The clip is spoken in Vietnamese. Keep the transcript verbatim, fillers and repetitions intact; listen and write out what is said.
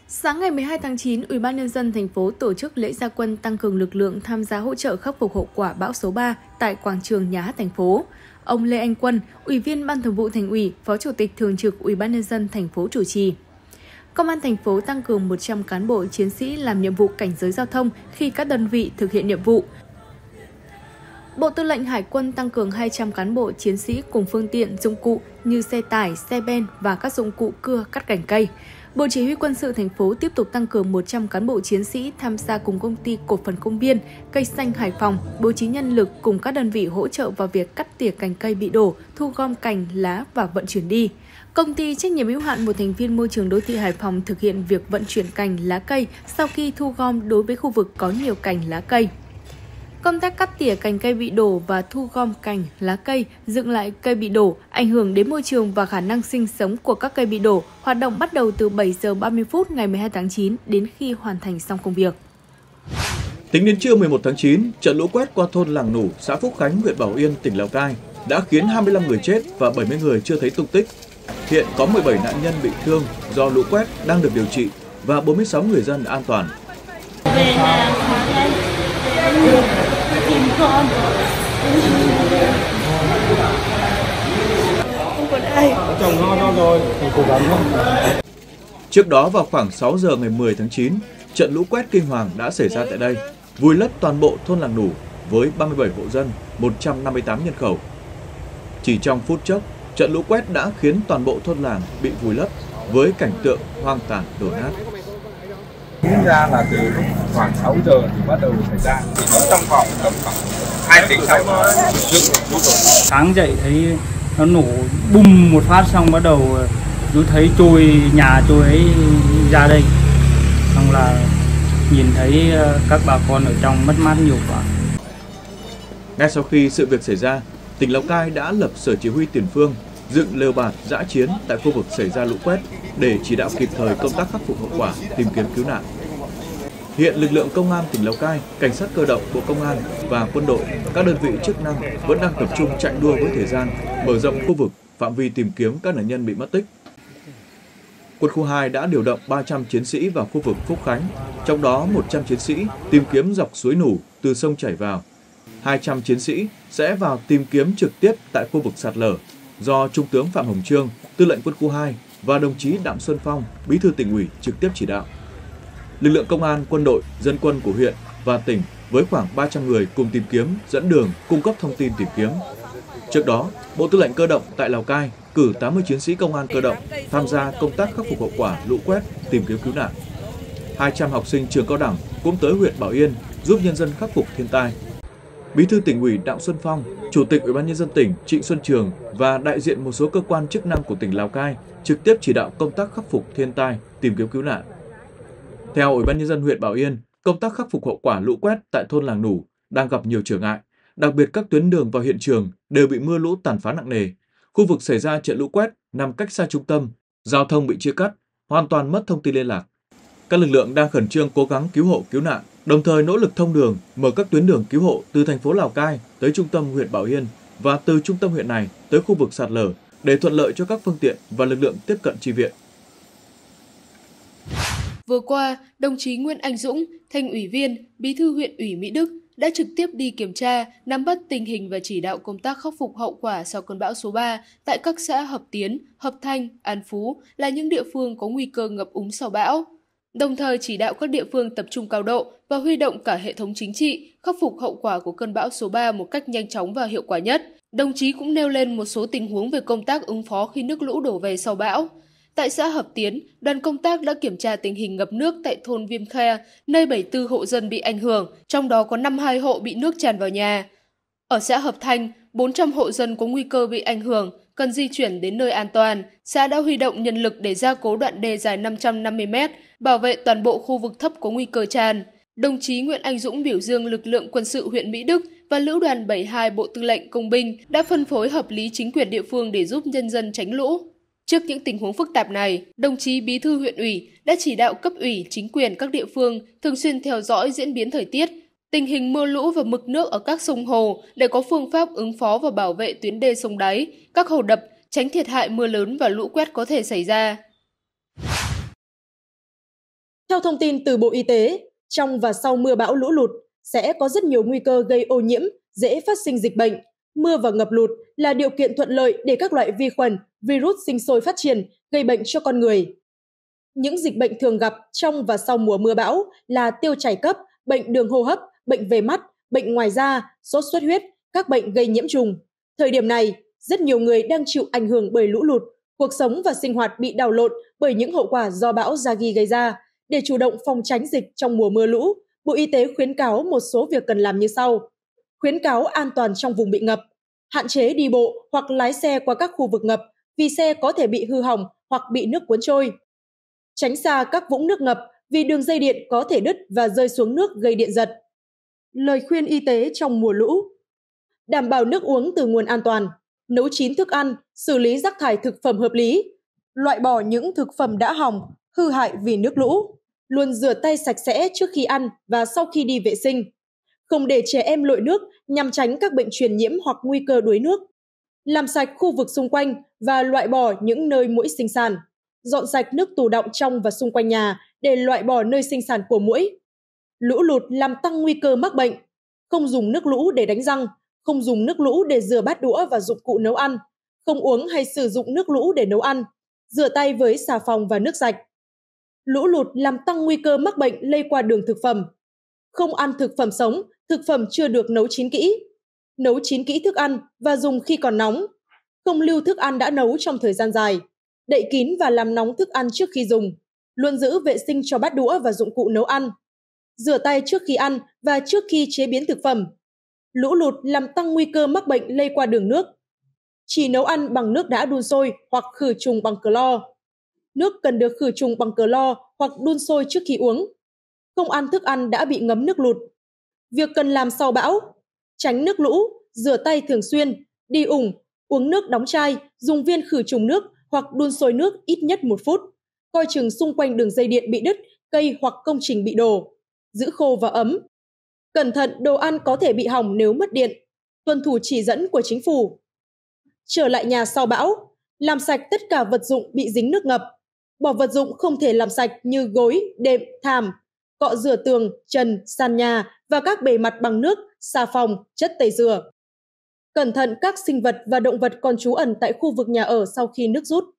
Sáng ngày mười hai tháng chín, Ủy ban nhân dân thành phố tổ chức lễ ra quân tăng cường lực lượng tham gia hỗ trợ khắc phục hậu quả bão số ba tại quảng trường Nhà hát thành phố. Ông Lê Anh Quân, Ủy viên Ban Thường vụ Thành ủy, Phó Chủ tịch Thường trực Ủy ban nhân dân thành phố chủ trì. Công an thành phố tăng cường một trăm cán bộ chiến sĩ làm nhiệm vụ cảnh giới giao thông khi các đơn vị thực hiện nhiệm vụ. Bộ Tư lệnh Hải quân tăng cường hai trăm cán bộ chiến sĩ cùng phương tiện, dụng cụ như xe tải, xe ben và các dụng cụ cưa cắt cành cây. Bộ Chỉ huy Quân sự thành phố tiếp tục tăng cường một trăm cán bộ chiến sĩ tham gia cùng công ty cổ phần công viên Cây xanh Hải Phòng, bố trí nhân lực cùng các đơn vị hỗ trợ vào việc cắt tỉa cành cây bị đổ, thu gom cành, lá và vận chuyển đi. Công ty trách nhiệm hữu hạn một thành viên môi trường đô thị Hải Phòng thực hiện việc vận chuyển cành, lá cây sau khi thu gom đối với khu vực có nhiều cành, lá cây. Công tác cắt tỉa cành cây bị đổ và thu gom cành, lá cây, dựng lại cây bị đổ, ảnh hưởng đến môi trường và khả năng sinh sống của các cây bị đổ, hoạt động bắt đầu từ bảy giờ ba mươi phút ngày mười hai tháng chín đến khi hoàn thành xong công việc. Tính đến trưa mười một tháng chín, trận lũ quét qua thôn Làng Nủ, xã Phúc Khánh, huyện Bảo Yên, tỉnh Lào Cai đã khiến hai mươi lăm người chết và bảy mươi người chưa thấy tung tích. Hiện có mười bảy nạn nhân bị thương do lũ quét đang được điều trị và bốn mươi sáu người dân đã an toàn. Về nhà sáng nay tìm con không còn ai. Chồng lo cho rồi thì cố gắng thôi. Trước đó vào khoảng sáu giờ ngày mười tháng chín, trận lũ quét kinh hoàng đã xảy ra tại đây, vùi lấp toàn bộ thôn Làng Nủ với ba mươi bảy hộ dân, một trăm năm mươi tám nhân khẩu. Chỉ trong phút chốc, trận lũ quét đã khiến toàn bộ thôn làng bị vùi lấp với cảnh tượng hoang tàn đổ nát. Tính ra là từ khoảng sáu giờ thì bắt đầu xảy ra, nó trong vòng tầm khoảng hai tiếng sau nó trước sáng dậy thấy nó nổ bùm một phát xong bắt đầu chú thấy trôi nhà trôi ấy ra đây, xong là nhìn thấy các bà con ở trong mất mát nhiều quá. Ngay sau khi sự việc xảy ra, tỉnh Lào Cai đã lập sở chỉ huy tiền phương, dựng lều bạt dã chiến tại khu vực xảy ra lũ quét để chỉ đạo kịp thời công tác khắc phục hậu quả, tìm kiếm cứu nạn. Hiện lực lượng công an tỉnh Lào Cai, cảnh sát cơ động, Bộ Công an và quân đội, các đơn vị chức năng vẫn đang tập trung chạy đua với thời gian, mở rộng khu vực, phạm vi tìm kiếm các nạn nhân bị mất tích. Quân khu hai đã điều động ba trăm chiến sĩ vào khu vực Phúc Khánh, trong đó một trăm chiến sĩ tìm kiếm dọc suối Nủ từ sông chảy vào. hai trăm chiến sĩ sẽ vào tìm kiếm trực tiếp tại khu vực sạt lở do Trung tướng Phạm Hồng Chương, Tư lệnh Quân khu hai và đồng chí Đặng Xuân Phong, Bí thư Tỉnh ủy trực tiếp chỉ đạo. Lực lượng công an, quân đội, dân quân của huyện và tỉnh với khoảng ba trăm người cùng tìm kiếm, dẫn đường, cung cấp thông tin tìm kiếm. Trước đó, Bộ Tư lệnh Cơ động tại Lào Cai cử tám mươi chiến sĩ công an cơ động tham gia công tác khắc phục hậu quả lũ quét, tìm kiếm cứu nạn. hai trăm học sinh trường cao đẳng cũng tới huyện Bảo Yên giúp nhân dân khắc phục thiên tai. Bí thư Tỉnh ủy Đặng Xuân Phong, Chủ tịch Ủy ban nhân dân tỉnh Trịnh Xuân Trường và đại diện một số cơ quan chức năng của tỉnh Lào Cai trực tiếp chỉ đạo công tác khắc phục thiên tai, tìm kiếm cứu nạn. Theo Ủy ban nhân dân huyện Bảo Yên, công tác khắc phục hậu quả lũ quét tại thôn Làng Nủ đang gặp nhiều trở ngại, đặc biệt các tuyến đường vào hiện trường đều bị mưa lũ tàn phá nặng nề. Khu vực xảy ra trận lũ quét nằm cách xa trung tâm, giao thông bị chia cắt, hoàn toàn mất thông tin liên lạc. Các lực lượng đang khẩn trương cố gắng cứu hộ cứu nạn, đồng thời nỗ lực thông đường, mở các tuyến đường cứu hộ từ thành phố Lào Cai tới trung tâm huyện Bảo Yên và từ trung tâm huyện này tới khu vực sạt lở để thuận lợi cho các phương tiện và lực lượng tiếp cận chi viện. Vừa qua, đồng chí Nguyễn Anh Dũng, Thành ủy viên, Bí thư huyện ủy Mỹ Đức đã trực tiếp đi kiểm tra, nắm bắt tình hình và chỉ đạo công tác khắc phục hậu quả sau cơn bão số ba tại các xã Hợp Tiến, Hợp Thanh, An Phú là những địa phương có nguy cơ ngập úng sau bão. Đồng thời chỉ đạo các địa phương tập trung cao độ và huy động cả hệ thống chính trị, khắc phục hậu quả của cơn bão số ba một cách nhanh chóng và hiệu quả nhất. Đồng chí cũng nêu lên một số tình huống về công tác ứng phó khi nước lũ đổ về sau bão. Tại xã Hợp Tiến, đoàn công tác đã kiểm tra tình hình ngập nước tại thôn Viêm Khe, nơi bảy mươi tư hộ dân bị ảnh hưởng, trong đó có năm mươi hai hộ bị nước tràn vào nhà. Ở xã Hợp Thanh, bốn trăm hộ dân có nguy cơ bị ảnh hưởng, cần di chuyển đến nơi an toàn. Xã đã huy động nhân lực để gia cố đoạn đê dài năm trăm năm mươi mét, bảo vệ toàn bộ khu vực thấp có nguy cơ tràn. Đồng chí Nguyễn Anh Dũng biểu dương lực lượng quân sự huyện Mỹ Đức và Lữ đoàn bảy mươi hai Bộ Tư lệnh Công binh đã phân phối hợp lý chính quyền địa phương để giúp nhân dân tránh lũ. Trước những tình huống phức tạp này, đồng chí Bí thư huyện ủy đã chỉ đạo cấp ủy chính quyền các địa phương thường xuyên theo dõi diễn biến thời tiết, tình hình mưa lũ và mực nước ở các sông hồ để có phương pháp ứng phó và bảo vệ tuyến đê sông đáy, các hồ đập, tránh thiệt hại mưa lớn và lũ quét có thể xảy ra. Theo thông tin từ Bộ Y tế, trong và sau mưa bão lũ lụt sẽ có rất nhiều nguy cơ gây ô nhiễm, dễ phát sinh dịch bệnh. Mưa và ngập lụt là điều kiện thuận lợi để các loại vi khuẩn, virus sinh sôi phát triển, gây bệnh cho con người. Những dịch bệnh thường gặp trong và sau mùa mưa bão là tiêu chảy cấp, bệnh đường hô hấp, bệnh về mắt, bệnh ngoài da, sốt xuất huyết, các bệnh gây nhiễm trùng. Thời điểm này, rất nhiều người đang chịu ảnh hưởng bởi lũ lụt, cuộc sống và sinh hoạt bị đảo lộn bởi những hậu quả do bão Yagi gây ra. Để chủ động phòng tránh dịch trong mùa mưa lũ, Bộ Y tế khuyến cáo một số việc cần làm như sau. Khuyến cáo an toàn trong vùng bị ngập, hạn chế đi bộ hoặc lái xe qua các khu vực ngập vì xe có thể bị hư hỏng hoặc bị nước cuốn trôi. Tránh xa các vũng nước ngập vì đường dây điện có thể đứt và rơi xuống nước gây điện giật. Lời khuyên y tế trong mùa lũ: đảm bảo nước uống từ nguồn an toàn, nấu chín thức ăn, xử lý rác thải thực phẩm hợp lý, loại bỏ những thực phẩm đã hỏng, hư hại vì nước lũ, luôn rửa tay sạch sẽ trước khi ăn và sau khi đi vệ sinh, không để trẻ em lội nước nhằm tránh các bệnh truyền nhiễm hoặc nguy cơ đuối nước, làm sạch khu vực xung quanh và loại bỏ những nơi muỗi sinh sản, dọn sạch nước tù đọng trong và xung quanh nhà để loại bỏ nơi sinh sản của muỗi. Lũ lụt làm tăng nguy cơ mắc bệnh, không dùng nước lũ để đánh răng, không dùng nước lũ để rửa bát đũa và dụng cụ nấu ăn, không uống hay sử dụng nước lũ để nấu ăn, rửa tay với xà phòng và nước sạch. Lũ lụt làm tăng nguy cơ mắc bệnh lây qua đường thực phẩm. Không ăn thực phẩm sống, thực phẩm chưa được nấu chín kỹ. Nấu chín kỹ thức ăn và dùng khi còn nóng. Không lưu thức ăn đã nấu trong thời gian dài. Đậy kín và làm nóng thức ăn trước khi dùng. Luôn giữ vệ sinh cho bát đũa và dụng cụ nấu ăn. Rửa tay trước khi ăn và trước khi chế biến thực phẩm. Lũ lụt làm tăng nguy cơ mắc bệnh lây qua đường nước. Chỉ nấu ăn bằng nước đã đun sôi hoặc khử trùng bằng clo. Nước cần được khử trùng bằng clo hoặc đun sôi trước khi uống. Không ăn thức ăn đã bị ngấm nước lụt. Việc cần làm sau bão: tránh nước lũ, rửa tay thường xuyên, đi ủng, uống nước đóng chai, dùng viên khử trùng nước hoặc đun sôi nước ít nhất một phút. Coi chừng xung quanh đường dây điện bị đứt, cây hoặc công trình bị đổ. Giữ khô và ấm. Cẩn thận đồ ăn có thể bị hỏng nếu mất điện. Tuân thủ chỉ dẫn của chính phủ. Trở lại nhà sau bão: làm sạch tất cả vật dụng bị dính nước ngập. Bỏ vật dụng không thể làm sạch như gối, đệm, thảm, cọ rửa tường, trần, sàn nhà và các bề mặt bằng nước, xà phòng, chất tẩy rửa. Cẩn thận các sinh vật và động vật còn trú ẩn tại khu vực nhà ở sau khi nước rút.